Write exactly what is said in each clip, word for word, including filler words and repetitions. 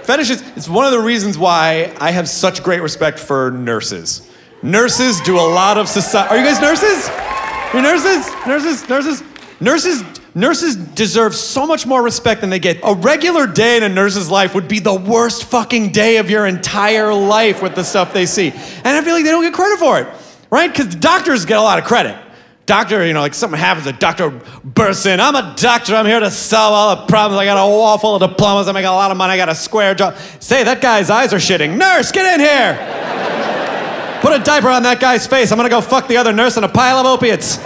Fetishes, it's one of the reasons why I have such great respect for nurses. Nurses do a lot of society. Are you guys nurses? You're nurses? Nurses? Nurses? Nurses? Nurses deserve so much more respect than they get. A regular day in a nurse's life would be the worst fucking day of your entire life with the stuff they see. And I feel like they don't get credit for it, right? Because doctors get a lot of credit. Doctor, you know, like something happens, a doctor bursts in. I'm a doctor, I'm here to solve all the problems. I got a wall full of diplomas, I make a lot of money, I got a square job. Say, that guy's eyes are shitting. Nurse, get in here! Put a diaper on that guy's face. I'm gonna go fuck the other nurse in a pile of opiates.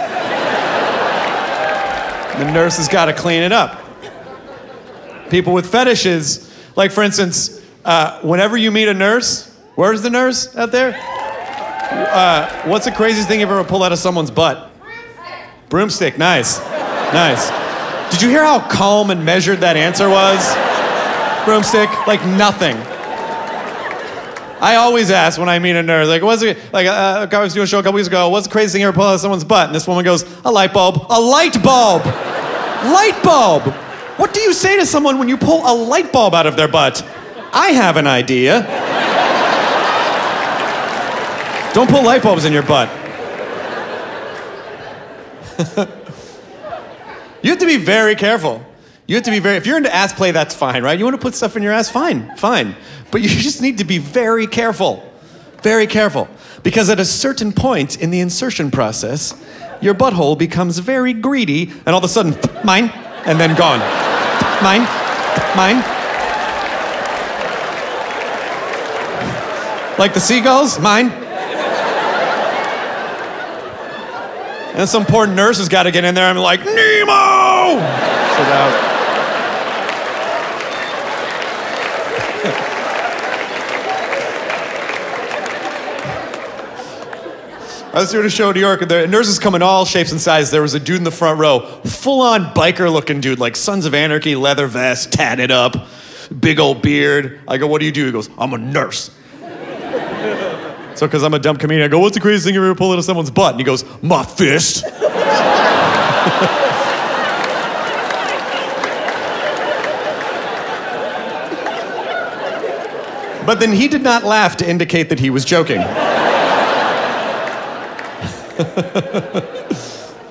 The nurse has gotta clean it up. People with fetishes, like for instance, uh, whenever you meet a nurse, where's the nurse out there? Uh, what's the craziest thing you've ever pulled out of someone's butt? Broomstick, nice, nice. Did you hear how calm and measured that answer was? Broomstick, like nothing. I always ask when I meet a nurse, like, what's it, like, uh, a guy was doing a show a couple weeks ago, what's the craziest thing you ever pulled out of someone's butt? And this woman goes, a light bulb. A light bulb! Light bulb! What do you say to someone when you pull a light bulb out of their butt? I have an idea. Don't pull light bulbs in your butt. You have to be very careful. You have to be very, if you're into ass play, that's fine, right? You want to put stuff in your ass, fine, fine. But you just need to be very careful, very careful. Because at a certain point in the insertion process, your butthole becomes very greedy, and all of a sudden, mine, and then gone. Mine, mine. Like the seagulls, mine. And some poor nurse has got to get in there and be like, Nemo! Sit out. I was doing a show in New York, and the nurses come in all shapes and sizes. There was a dude in the front row, full-on biker-looking dude, like Sons of Anarchy, leather vest, tatted up, big old beard. I go, what do you do? He goes, I'm a nurse. So, because I'm a dumb comedian, I go, what's the craziest thing you ever pulled out of someone's butt? And he goes, my fist. But then he did not laugh to indicate that he was joking.